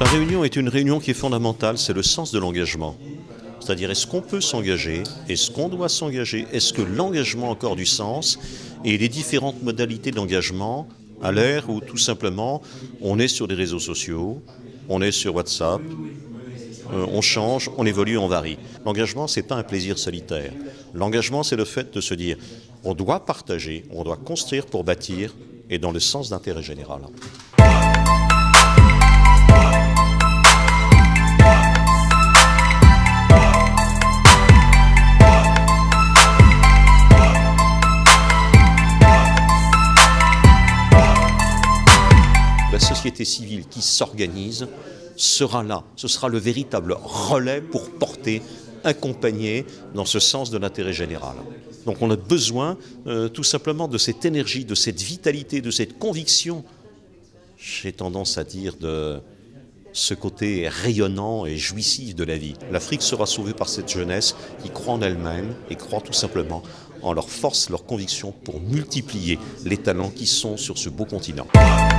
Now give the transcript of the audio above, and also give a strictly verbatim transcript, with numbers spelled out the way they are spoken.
La réunion est une réunion qui est fondamentale, c'est le sens de l'engagement. C'est-à-dire, est-ce qu'on peut s'engager? Est-ce qu'on doit s'engager? Est-ce que l'engagement a encore du sens? Et les différentes modalités d'engagement, à l'ère où tout simplement, on est sur des réseaux sociaux, on est sur WhatsApp, euh, on change, on évolue, on varie. L'engagement, ce n'est pas un plaisir solitaire. L'engagement, c'est le fait de se dire, on doit partager, on doit construire pour bâtir, et dans le sens d'intérêt général. La société civile qui s'organise sera là, ce sera le véritable relais pour porter, accompagner dans ce sens de l'intérêt général. Donc on a besoin euh, tout simplement de cette énergie, de cette vitalité, de cette conviction, j'ai tendance à dire de ce côté rayonnant et jouissif de la vie. L'Afrique sera sauvée par cette jeunesse qui croit en elle-même et croit tout simplement en leur force, leur conviction pour multiplier les talents qui sont sur ce beau continent.